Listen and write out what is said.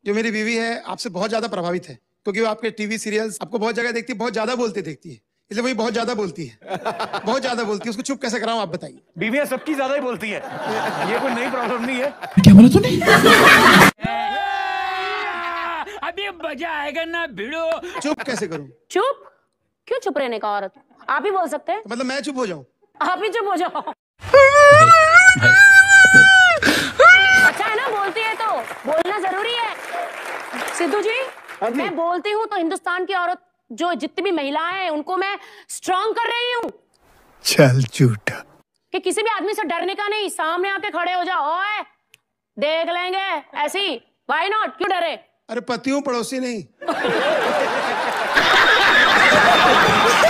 जो मेरी बीवी है आपसे बहुत ज्यादा प्रभावित है, क्योंकि वो आपके टीवी सीरियल्स आपको बहुत जगह देखती है, बहुत ज्यादा बोलते देखती है, इसलिए वही बहुत ज्यादा बोलती है, बहुत ज्यादा बोलती है। उसको चुप कैसे कराऊं आप बताइए। बीवियां सबकी ज्यादा ही बोलती है, ये कोई नई प्रॉब्लम नहीं है। क्या बोला तूने? अभी मजा आएगा ना भिड़ो। चुप कैसे करूं? चुप? क्यों चुप रहने का औरत? आप ही बोल सकते हैं। मतलब मैं चुप हो जाऊं? आप ही चुप हो जाओ। अच्छा है ना, बोलती है तो बोलना जरूरी है। सिद्धू जी, मैं बोलती हूँ तो हिंदुस्तान की औरत जो जितनी भी महिलाएं हैं उनको मैं स्ट्रांग कर रही हूँ। चल झूठा। कि किसी भी आदमी से डरने का नहीं, सामने आके खड़े हो जाओ, ओए देख लेंगे ऐसी, व्हाई नॉट, क्यों डरे? अरे पति हूं, पड़ोसी नहीं।